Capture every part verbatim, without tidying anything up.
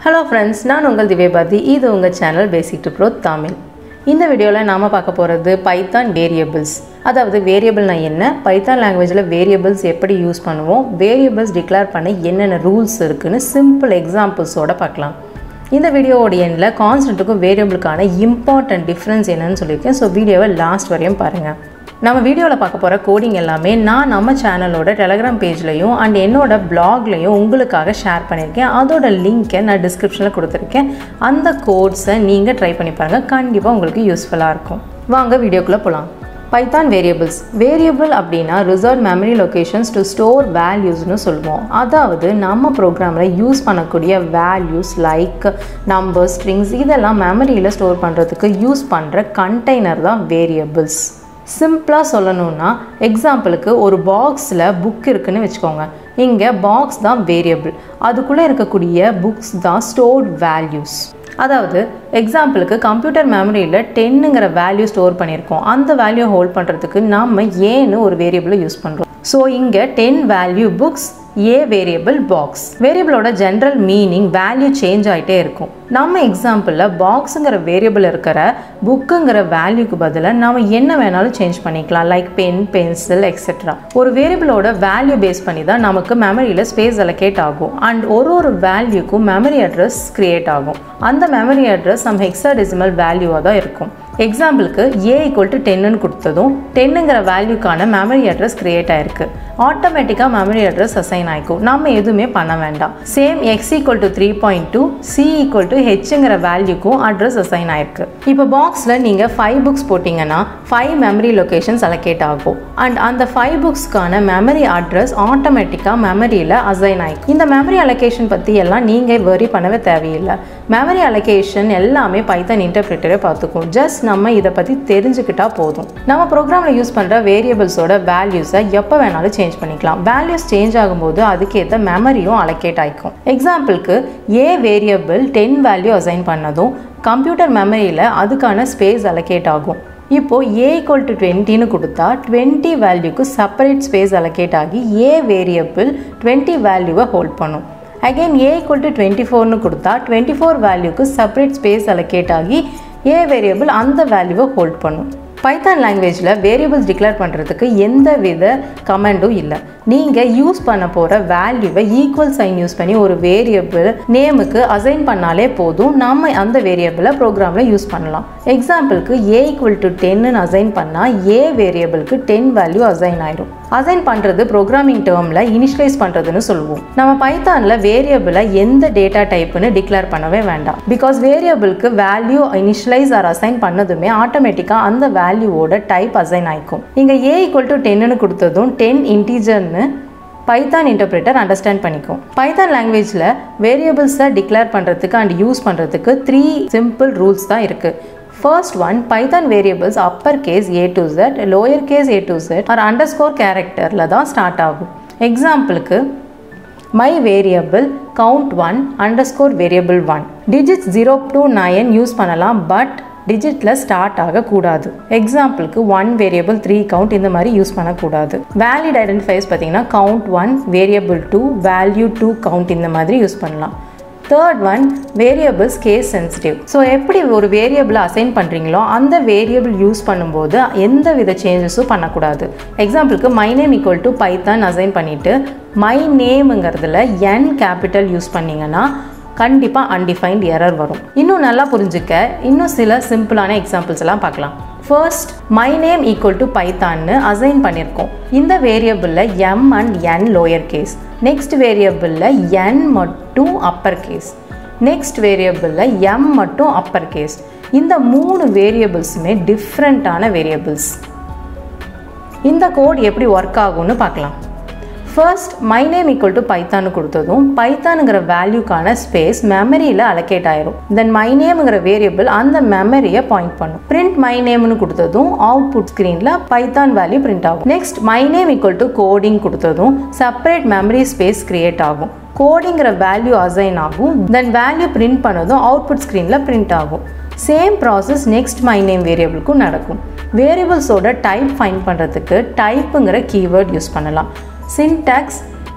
Hello friends, நான் உங்கள் திவ்யபாரதி. இது உங்கள் சேனல் BasicToPro Tamil. இந்த வீடியோவில் நாம பார்க்க போகிறது Python variables. அதாவது வேரியபிள்னா என்ன, Python லாங்குவேஜில் வேரியபிள்ஸ் எப்படி யூஸ் பண்ணுவோம், வேரியபிள்ஸ் டிக்ளேர் பண்ண என்னென்ன ரூல்ஸ் இருக்குன்னு சிம்பிள் எக்ஸாம்பிள்ஸோட பார்க்கலாம். இந்த வீடியோவோட எண்டில் கான்ஸ்டன்ட்டுக்கும் வேரியபிளுக்கான இம்பார்ட்டன்ட் டிஃப்ரென்ஸ் என்னன்னு சொல்லியிருக்கேன். ஸோ வீடியோவை லாஸ்ட் வரையும் பாருங்கள். நம்ம வீடியோவில் பார்க்க போகிற கோடிங் எல்லாமே நான் நம்ம சேனலோட டெலகிராம் பேஜ்லையும் அண்ட் என்னோட பிளாக்லையும் உங்களுக்காக ஷேர் பண்ணியிருக்கேன். அதோட லிங்க்கை நான் டிஸ்கிரிப்ஷனில் கொடுத்துருக்கேன். அந்த கோட்ஸை நீங்கள் ட்ரை பண்ணி பாருங்கள், கண்டிப்பாக உங்களுக்கு யூஸ்ஃபுல்லாக இருக்கும். வாங்க வீடியோக்குள்ளே போகலாம். Python variables. Variable அப்படின்னா reserved memory locations to store valuesனு சொல்லுவோம். அதாவது நம்ம ப்ரோக்ராமில் யூஸ் பண்ணக்கூடிய வேல்யூஸ் லைக் நம்பர்ஸ், ஸ்ட்ரிங்ஸ் இதெல்லாம் மெமரியில் ஸ்டோர் பண்ணுறதுக்கு யூஸ் பண்ணுற கண்டெய்னர் தான் வேரியபிள்ஸ். சிம்பிளாக சொல்லணும்னா எக்ஸாம்பிளுக்கு ஒரு பாக்ஸில் புக் இருக்குன்னு வச்சுக்கோங்க. இங்கே பாக்ஸ் தான் வேரியபிள், அதுக்குள்ளே இருக்கக்கூடிய புக்ஸ் தான் ஸ்டோர்ட் வேல்யூஸ். அதாவது எக்ஸாம்பிளுக்கு கம்ப்யூட்டர் மெமரியில் டென்னுங்கிற வேல்யூ ஸ்டோர் பண்ணியிருக்கோம். அந்த வேல்யூ ஹோல்ட் பண்ணுறதுக்கு நம்ம ஏன்னு ஒரு வேரியபிளை யூஸ் பண்ணுறோம். ஸோ இங்கே ten value books, a variable box. வேரியபிளோட ஜென்ரல் மீனிங் வேல்யூ சேஞ்ச் ஆகிட்டே இருக்கும். நம்ம எக்ஸாம்பிளில் பாக்ஸுங்கிற வேரியபிள் இருக்கிற புக்குங்கிற வேல்யூக்கு பதிலாக நம்ம என்ன வேணாலும் சேஞ்ச் பண்ணிக்கலாம், லைக் பென், பென்சில் எக்ஸெட்ரா. ஒரு வேரியபிளோட வேல்யூ பேஸ் பண்ணி தான் நமக்கு மெமரியில் ஸ்பேஸ் அலோகேட் ஆகும் அண்ட் ஒரு ஒரு வேல்யூக்கும் மெமரி அட்ரஸ் கிரியேட் ஆகும். அந்த மெமரி அட்ரஸ் நம்ம ஹெக்ஸாடெசிமல் வேல்யூவாக தான் இருக்கும். எக்ஸாம்பிளுக்கு ஏ ஈக்குவல் டு டென்னு கொடுத்ததும் டென்னுங்கிற வேல்யூக்கான மெமரி அட்ரஸ் கிரியேட் ஆயிருக்கு. ஆட்டோமேட்டிக்காக மெமரி அட்ரஸ் அசைன் ஆகிக்கும், நம்ம எதுவுமே பண்ண வேண்டாம். Same x equal to three point two c equal to ஹெச்ங்கிற வேல்யூக்கும் அட்ரஸ் அசைன் ஆயிருக்கு. இப்போ பாக்ஸில் நீங்கள் ஃபைவ் புக்ஸ் போட்டிங்கன்னா ஃபைவ் மெமரி லொக்கேஷன்ஸ் அலோகேட் ஆகும் அண்ட் அந்த ஃபைவ் புக்ஸ்க்கான மெமரி அட்ரஸ் ஆட்டோமேட்டிக்காக மெமரியில் அசைன் ஆகிக்கும். இந்த மெமரி அலோகேஷன் பற்றி எல்லாம் நீங்கள் வரி பண்ணவே தேவையில்லை. மெமரி அலோகேஷன் எல்லாமே பைத்தன் இன்டர்பிரிட்டரே பார்த்துக்கும். ஜஸ்ட் நம்ம இதை பற்றி தெரிஞ்சுக்கிட்டா போதும். நம்ம ப்ரோக்ராமில் யூஸ் பண்ணுற வேரியபிள்ஸோட வேல்யூஸை எப்போ வேணாலும் சேஞ்ச் பண்ணிக்கலாம். வேல்யூஸ் சேஞ்ச் ஆகும்போது அதுக்கேற்ற மெமரியும் அலோகேட் ஆகிக்கும். எக்ஸாம்பிளுக்கு a variable ten value assign பண்ணதும் கம்ப்யூட்டர் மெமரியில் அதுக்கான ஸ்பேஸ் அலோகேட் ஆகும். இப்போது ஏ ஈக்குவல் டு டுவெண்ட்டின்னு கொடுத்தா டுவெண்ட்டி வேல்யூக்கு செப்பரேட் ஸ்பேஸ் அலோகேட் ஆகி ஏ வேரியபிள் டுவெண்ட்டி வேல்யூவை ஹோல்ட் பண்ணும். Again a equal to twenty ஃபோர்னு கொடுத்தா டுவெண்ட்டி ஃபோர் வேல்யூக்கு செப்பரேட் ஸ்பேஸ் அலோகேட் ஆகி ஏ வேரியபிள் அந்த வேல்யூவை ஹோல்ட் பண்ணும். பைத்தான் லாங்குவேஜில் வேரியபிள்ஸ் டிக்ளேர் பண்ணுறதுக்கு எந்த வித கமெண்டும் இல்லை. நீங்கள் யூஸ் பண்ண போகிற வேல்யூவை ஈக்குவல் சைன் யூஸ் பண்ணி ஒரு வேரியபிள் நேமுக்கு அசைன் பண்ணாலே போதும், நம்ம அந்த வேரியபிளை ப்ரோக்ராமில் யூஸ் பண்ணலாம். எக்ஸாம்பிளுக்கு ஏ ஈக்குவல் டு டென்னு அசைன் பண்ணால் ஏ வேரியபிளுக்கு டென் வேல்யூ அசைன் ஆயிடும். அசைன் பண்ணுறது ப்ரோக்ராமிங் டேர்மில் இனிஷியலைஸ் பண்ணுறதுன்னு சொல்லுவோம். நம்ம பைத்தானில் வேரியபிளை எந்த டேட்டா டைப்புன்னு டிக்ளேர் பண்ணவே வேண்டாம். பிகாஸ் வேரியபிளுக்கு வேல்யூ இனிஷியலைஸ் ஆர் அசைன் பண்ணதுமே ஆட்டோமேட்டிக்காக அந்த வேல்யூவோட டைப் அசைன் ஆகிக்கும். இங்கே ஏ ஈக்குவல் டு டென்னு கொடுத்ததும் டென் இன்டீஜர்னு பைத்தான் இன்டர்பிரிட்டர் அண்டர்ஸ்டாண்ட் பண்ணிக்கும். பைத்தான் லாங்குவேஜில் வேரியபிள்ஸை டிக்ளேர் பண்ணுறதுக்கு அண்ட் யூஸ் பண்ணுறதுக்கு த்ரீ சிம்பிள் ரூல்ஸ் தான் இருக்குது. First one, Python variables uppercase A to Z, lowercase A to Z or underscore characterல தான் ஸ்டார்ட் ஆகும். எக்ஸாம்பிளுக்கு my variable count one underscore variable one. digits zero to nine use பண்ணலாம், but டிஜிட்டில் start ஆகக்கூடாது. எக்ஸாம்பிளுக்கு one variable three count இந்த மாதிரி use பண்ணக்கூடாது. வேலிட் ஐடென்டிஃபைஸ் பார்த்தீங்கன்னா count one variable two value two count இந்த மாதிரி யூஸ் பண்ணலாம். Third one variables case sensitive. So எப்படி ஒரு வேரியபிளை அசைன் பண்ணுறீங்களோ அந்த வேரியபிள் யூஸ் பண்ணும்போது எந்த வித சேஞ்சஸும் பண்ணக்கூடாது. எக்ஸாம்பிளுக்கு my name equal to Python assign பண்ணிவிட்டு மை நேமுங்கிறதுல என் கேபிட்டல் யூஸ் பண்ணிங்கன்னா கண்டிப்பாக அன்டிஃபைன்ட் எரர் வரும். இன்னும் நல்லா புரிஞ்சுக்க இன்னும் சில சிம்பிளான எக்ஸாம்பிள்ஸ் எல்லாம் பார்க்கலாம். First my name equal to பைத்தான்னு அசைன் பண்ணியிருக்கோம். இந்த வேரியபிளில் M and N lower case, next வேரியபிளில் என் மட்டும் அப்பர் கேஸ், நெக்ஸ்ட் வேரியபிளில் எம் மட்டும் அப்பர் கேஸ். இந்த மூணு வேரியபிள்ஸுமே டிஃப்ரெண்ட்டான வேரியபிள்ஸ். இந்த கோட் எப்படி ஒர்க் ஆகும்னு பார்க்கலாம். First my name equal to பைத்தான்னு கொடுத்ததும் பைத்தானுங்கிற வேல்யூக்கான ஸ்பேஸ் மெமரியில் அலோகேட் ஆயிரும். தென் மை நேம்ங்கிற வேரியபிள் அந்த மெமரியை பாயிண்ட் பண்ணும். பிரிண்ட் மை நேம்னு கொடுத்ததும் அவுட்புட் ஸ்க்ரீனில் பைத்தான் வேல்யூ பிரிண்ட் ஆகும். Next my name equal to coding கொடுத்ததும் செப்பரேட் மெமரி ஸ்பேஸ் கிரியேட் ஆகும். கோடிங்கிற வேல்யூ அசைன் ஆகும். தென் வேல்யூ பிரிண்ட் பண்ணதும் அவுட்புட் ஸ்க்ரீனில் பிரிண்ட் ஆகும். Same process next my name வேரியபிளுக்கும் நடக்கும். வேரியபிள்ஸோட டைப் ஃபைண்ட் பண்ணுறதுக்கு டைப்புங்கிற கீவேர்ட் யூஸ் பண்ணலாம். சின்டாக்ஸ்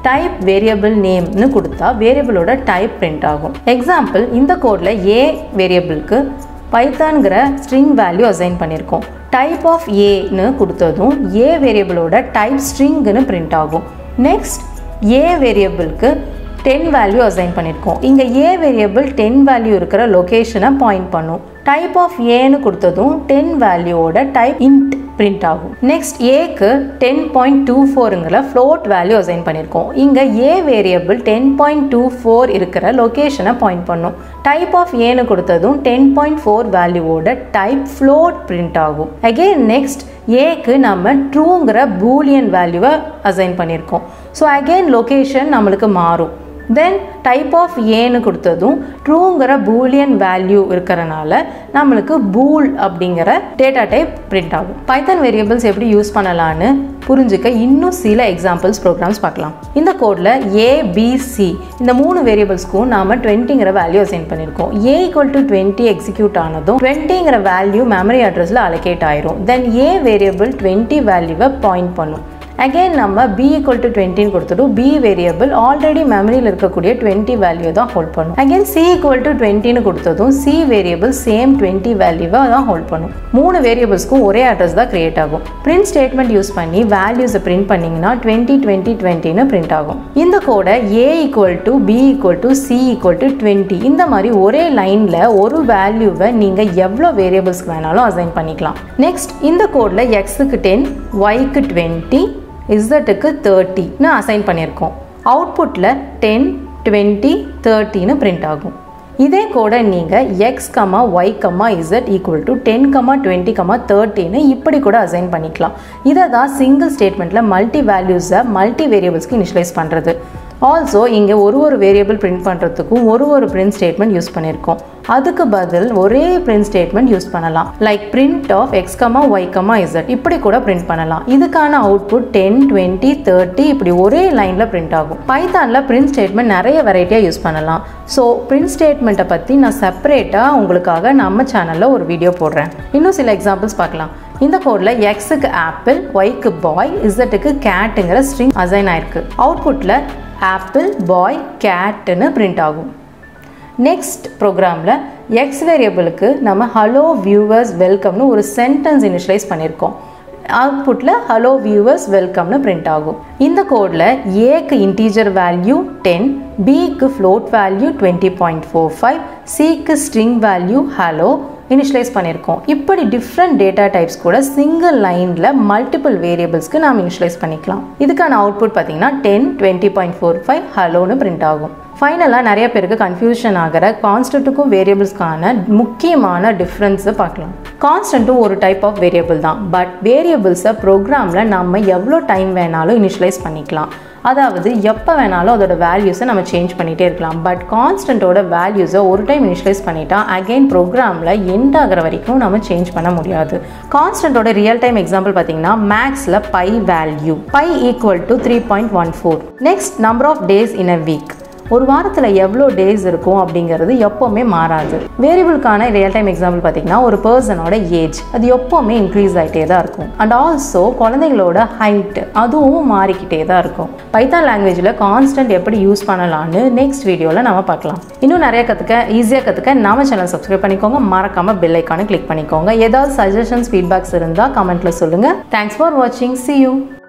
type variable name னு கொடுத்தா வேரியபிளோட டைப் பிரிண்ட் ஆகும். எக்ஸாம்பிள், இந்த கோட்ல a வேரியபிளுக்கு பைத்தான்கிற ஸ்ட்ரிங் வேல்யூ அசைன் பண்ணியிருக்கோம். டைப் ஆஃப் ஏன்னு கொடுத்ததும் a வேரியபிளோட டைப் ஸ்ட்ரிங்னு பிரிண்ட் ஆகும். நெக்ஸ்ட் a வேரியபிளுக்கு ten வேல்யூ அசைன் பண்ணியிருக்கோம். இங்கே a வேரியபிள் ten வேல்யூ இருக்கிற லொகேஷனை பாயிண்ட் பண்ணும். டைப் ஆஃப் ஏன்னு கொடுத்ததும் ten வேல்யூவோட டைப் இன்ட் பிரிண்ட் ஆகும். நெக்ஸ்ட் ஏக்கு ten point two fourங்கிற ஃப்ளோட் வேல்யூ அசைன் பண்ணியிருக்கோம். இங்கே a variable ten point two four இருக்கிற லொகேஷனை பாயிண்ட் பண்ணும். டைப் ஆஃப் ஏன்னு கொடுத்ததும் ten point four வேல்யூவோட டைப் ஃப்ளோட் பிரிண்ட் ஆகும். அகெயின் நெக்ஸ்ட் ஏக்கு நம்ம ட்ரூங்கிற பூலியன் வேல்யூவை அசைன் பண்ணியிருக்கோம். ஸோ அகெயின் லொகேஷன் நம்மளுக்கு மாறும். தென் டைப் ஆஃப் ஏன்னு கொடுத்ததும் ட்ரூங்கிற பூலியன் வேல்யூ இருக்கிறனால நம்மளுக்கு பூல் அப்படிங்கிற டேட்டா டைப் பிரிண்ட் ஆகும். பைத்தான் வேரியபிள்ஸ் எப்படி யூஸ் பண்ணலான்னு புரிஞ்சுக்க இன்னும் சில எக்ஸாம்பிள்ஸ் ப்ரோக்ராம்ஸ் பார்க்கலாம். இந்த கோடில் ஏ பி சி இந்த மூணு வேரியபிள்ஸ்க்கும் நாம் டுவெண்ட்டிங்கிற வேல்யூ அசைன் பண்ணியிருக்கோம். A equal to twenty execute ஆனதும் டுவெண்ட்டிங்கிற வேல்யூ மெமரி அட்ரஸில் அலோகேட் ஆயிரும். தென் ஏ வேரியபிள் டுவெண்ட்டி வேல்யூவை பாயிண்ட் பண்ணும். அகெயின் நம்ம b equal to twenty கொடுத்துட்டோம். b வேரியபிள் ஆல்ரெடி மெமரியில் இருக்கக்கூடிய twenty வேல்யூ தான் ஹோல்ட் பண்ணும். Again c equal to twenty கொடுத்ததும் c வேரியபிள் சேம் twenty வேல்யூவை தான் ஹோல்ட் பண்ணும். மூணு வேரியபிள்ஸ்க்கும் ஒரே அட்ரஸ் தான் கிரியேட் ஆகும். பிரிண்ட் ஸ்டேட்மெண்ட் யூஸ் பண்ணி வேல்யூஸை பிரிண்ட் பண்ணிங்கன்னா twenty twenty twenty பிரிண்ட் ஆகும். இந்த கோடை a equal to b equal to c equal to twenty இந்த மாதிரி ஒரே லைனில் ஒரு வேல்யூவை நீங்கள் எவ்வளோ வேரியபிள்ஸ்க்கு வேணாலும் அசைன் பண்ணிக்கலாம். நெக்ஸ்ட் இந்த கோடில் எக்ஸுக்கு டென் ஒய்க்கு டுவெண்ட்டி இசட்டுக்கு தேர்ட்டின்னு அசைன் பண்ணியிருக்கோம். அவுட்புட்டில் டென் டுவெண்ட்டி தேர்ட்டின்னு பிரிண்ட் ஆகும். இதே கூட நீங்கள் x comma y comma z equal to ten comma twenty comma தேர்ட்டின்னு இப்படி கூட அசைன் பண்ணிக்கலாம். இதை தான் சிங்கிள் ஸ்டேட்மெண்ட்டில் மல்டி வேல்யூஸை மல்டி வேரியபிள்ஸ்க்கு இனிஷியலைஸ் பண்ணுறது. ஆல்சோ இங்கே ஒரு ஒரு வேரியபிள் பிரிண்ட் பண்ணுறதுக்கும் ஒரு ஒரு பிரிண்ட் ஸ்டேட்மெண்ட் யூஸ் பண்ணியிருக்கோம். அதுக்கு பதில் ஒரே பிரிண்ட் ஸ்டேட்மெண்ட் யூஸ் பண்ணலாம். Like print of x comma y comma z இப்படி கூட பிரிண்ட் பண்ணலாம். இதுக்கான அவுட்புட் டென் டுவெண்ட்டி தேர்ட்டி இப்படி ஒரே லைனில் பிரிண்ட் ஆகும். பைத்தானில் பிரிண்ட் ஸ்டேட்மெண்ட் நிறைய வெரைட்டியாக யூஸ் பண்ணலாம். ஸோ பிரிண்ட் ஸ்டேட்மெண்ட்டை பற்றி நான் செப்பரேட்டாக உங்களுக்காக நம்ம சேனலில் ஒரு வீடியோ போடுறேன். இன்னும் சில எக்ஸாம்பிள்ஸ் பார்க்கலாம். இந்த கோடில் எக்ஸுக்கு ஆப்பிள், ஒய்க்கு பாய், இசட்டுக்கு கேட்டுங்கிற ஸ்ட்ரிங் அசைன் ஆயிருக்கு. அவுட்புட்டில் ஆப்பிள் பாய் கேட்டுன்னு பிரிண்ட் ஆகும். நெக்ஸ்ட் ப்ரோக்ராமில் எக்ஸ் வேரியபிளுக்கு நம்ம ஹலோ வியூவர்ஸ் வெல்கம்னு ஒரு சென்டென்ஸ் இனிஷியலைஸ் பண்ணியிருக்கோம். அவுட்புட்டில் ஹலோ வியூவர்ஸ் வெல்கம்னு பிரிண்ட் ஆகும். இந்த கோடில் ஏக்கு இன்டீஜர் வேல்யூ டென், பிக்கு float value twenty point four five, சிக்கு ஸ்ட்ரிங் வேல்யூ ஹலோ இனிஷியலைஸ் பண்ணியிருக்கோம். இப்படி டிஃப்ரெண்ட் டேட்டா டைப்ஸ் கூட சிங்கிள் லைனில் மல்டிபிள் வேரியபிள்ஸ்க்கு நாம் இனிஷியலைஸ் பண்ணிக்கலாம். இதுக்கான அவுட்புட் பார்த்தீங்கன்னா ten twenty point four five ஹலோன்னு பிரிண்ட் ஆகும். ஃபைனலாக நிறைய பேருக்கு கன்ஃபியூஷன் ஆகிற கான்ஸ்டன்ட்டுக்கும் வேரியபிள்ஸ்க்கான முக்கியமான டிஃப்ரென்ஸை பார்க்கலாம். கான்ஸ்டன்ட்டும் ஒரு டைப் ஆஃப் வேரியபிள் தான். பட் வேரியபிள்ஸை ப்ரோக்ராமில் நம்ம எவ்வளோ டைம் வேணாலும் இனிஷியலைஸ் பண்ணிக்கலாம். அதாவது எப்போ வேணாலும் அதோட வேல்யூஸை நம்ம சேஞ்ச் பண்ணிகிட்டே இருக்கலாம். பட் கான்ஸ்டன்ட்டோட வேல்யூஸை ஒரு டைம் இனிஷியலைஸ் பண்ணிட்டா அகெயின் ப்ரோக்ராமில் எண்ட் ஆகிற வரைக்கும் நம்ம சேஞ்ச் பண்ண முடியாது. கான்ஸ்டன்ட்டோட ரியல் டைம் எக்ஸாம்பிள் பார்த்தீங்கன்னா மேக்ஸில் pi value pi equal to three point one four. Next number of days in a week, ஒரு வாரத்தில் எவ்வளோ டேஸ் இருக்கும் அப்படிங்கிறது எப்போவுமே மாறாது. வேரியபிளுக்கான ரியல் டைம் எக்ஸாம்பிள் பார்த்தீங்கன்னா ஒரு பர்சனோட ஏஜ் அது எப்போவுமே இன்க்ரீஸ் ஆகிட்டே தான் இருக்கும். அண்ட் ஆல்சோ குழந்தைங்களோட ஹைட் அதுவும் மாறிக்கிட்டே தான் இருக்கும். பைத்தான் லாங்குவேஜில் கான்ஸ்டன்ட் எப்படி யூஸ் பண்ணலான்னு நெக்ஸ்ட் வீடியோவில் நம்ம பார்க்கலாம். இன்னும் நிறைய கற்றுக்க ஈஸியாக கற்றுக்க நம்ம சேனல் சப்ஸ்கிரைப் பண்ணிக்கோங்க. மறக்காமல் பெல் ஐக்கானை கிளிக் பண்ணிக்கோங்க. ஏதாவது சஜஷன்ஸ் ஃபீட்பேக்ஸ் இருந்தால் கமெண்ட்டில் சொல்லுங்கள். தேங்க்ஸ் ஃபார் வாட்சிங். See you.